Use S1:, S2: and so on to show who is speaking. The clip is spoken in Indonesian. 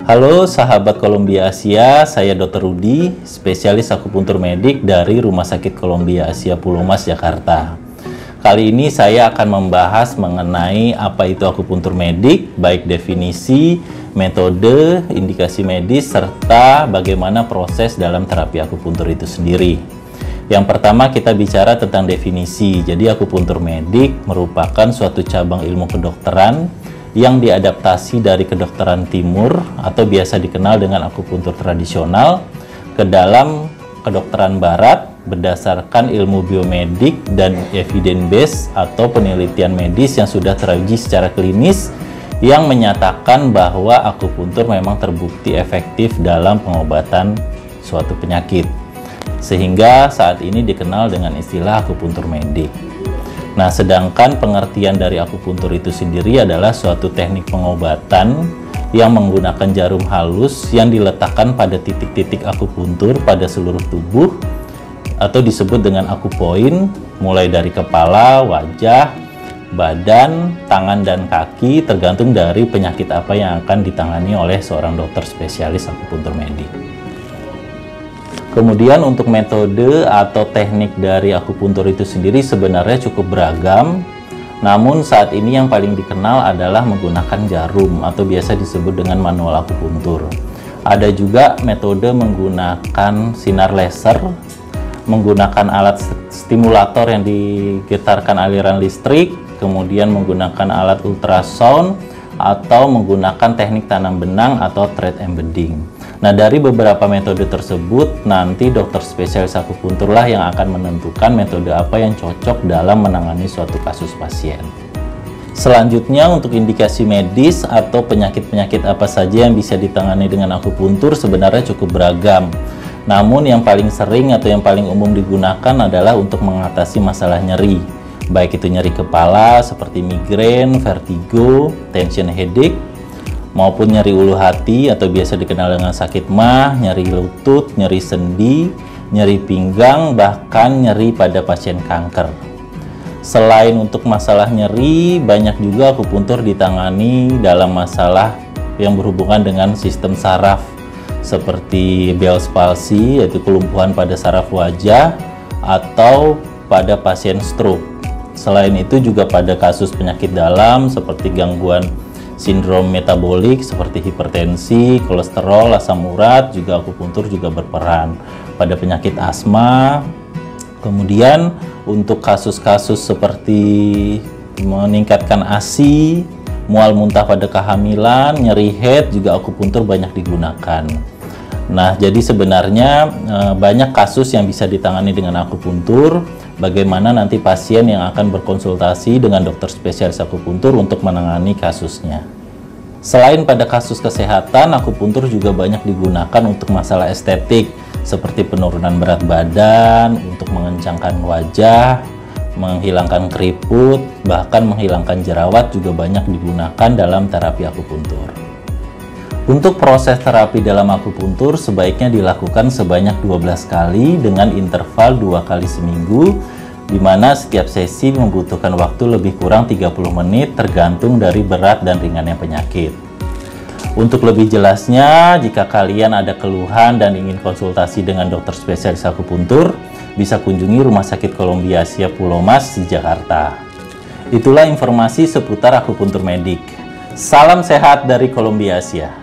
S1: Halo sahabat Columbia Asia, saya Dr. Rudi, spesialis akupuntur medik dari Rumah Sakit Columbia Asia Pulau Mas, Jakarta. Kali ini saya akan membahas mengenai apa itu akupuntur medik, baik definisi, metode, indikasi medis, serta bagaimana proses dalam terapi akupuntur itu sendiri. Yang pertama kita bicara tentang definisi. Jadi akupuntur medik merupakan suatu cabang ilmu kedokteran yang diadaptasi dari kedokteran timur atau biasa dikenal dengan akupuntur tradisional ke dalam kedokteran barat berdasarkan ilmu biomedik dan evidence base atau penelitian medis yang sudah teruji secara klinis yang menyatakan bahwa akupuntur memang terbukti efektif dalam pengobatan suatu penyakit, sehingga saat ini dikenal dengan istilah akupuntur medik. Nah, sedangkan pengertian dari akupuntur itu sendiri adalah suatu teknik pengobatan yang menggunakan jarum halus yang diletakkan pada titik-titik akupuntur pada seluruh tubuh atau disebut dengan akupoin, mulai dari kepala, wajah, badan, tangan, dan kaki tergantung dari penyakit apa yang akan ditangani oleh seorang dokter spesialis akupuntur medik. Kemudian untuk metode atau teknik dari akupuntur itu sendiri sebenarnya cukup beragam. Namun saat ini yang paling dikenal adalah menggunakan jarum atau biasa disebut dengan manual akupuntur. Ada juga metode menggunakan sinar laser, menggunakan alat stimulator yang digetarkan aliran listrik, kemudian menggunakan alat ultrasound, atau menggunakan teknik tanam benang atau thread embedding. Nah, dari beberapa metode tersebut, nanti dokter spesialis akupuntur lah yang akan menentukan metode apa yang cocok dalam menangani suatu kasus pasien. Selanjutnya, untuk indikasi medis atau penyakit-penyakit apa saja yang bisa ditangani dengan akupuntur sebenarnya cukup beragam. Namun yang paling sering atau yang paling umum digunakan adalah untuk mengatasi masalah nyeri. Baik itu nyeri kepala seperti migrain, vertigo, tension headache, maupun nyeri ulu hati atau biasa dikenal dengan sakit mah, nyeri lutut, nyeri sendi, nyeri pinggang, bahkan nyeri pada pasien kanker. Selain untuk masalah nyeri, banyak juga akupuntur ditangani dalam masalah yang berhubungan dengan sistem saraf seperti Bell's palsy, yaitu kelumpuhan pada saraf wajah, atau pada pasien stroke. Selain itu juga pada kasus penyakit dalam seperti gangguan sindrom metabolik seperti hipertensi, kolesterol, asam urat, juga akupuntur juga berperan pada penyakit asma. Kemudian untuk kasus-kasus seperti meningkatkan ASI, mual muntah pada kehamilan, nyeri head, juga akupuntur banyak digunakan. Nah, jadi sebenarnya banyak kasus yang bisa ditangani dengan akupuntur. Bagaimana nanti pasien yang akan berkonsultasi dengan dokter spesialis akupuntur untuk menangani kasusnya. Selain pada kasus kesehatan, akupuntur juga banyak digunakan untuk masalah estetik seperti penurunan berat badan, untuk mengencangkan wajah, menghilangkan keriput, bahkan menghilangkan jerawat juga banyak digunakan dalam terapi akupuntur. Untuk proses terapi dalam akupuntur sebaiknya dilakukan sebanyak 12 kali dengan interval 2 kali seminggu, di mana setiap sesi membutuhkan waktu lebih kurang 30 menit tergantung dari berat dan ringannya penyakit. Untuk lebih jelasnya, jika kalian ada keluhan dan ingin konsultasi dengan dokter spesialis akupuntur, bisa kunjungi Rumah Sakit Columbia Asia Pulau Mas di Jakarta. Itulah informasi seputar akupuntur medik. Salam sehat dari Columbia Asia.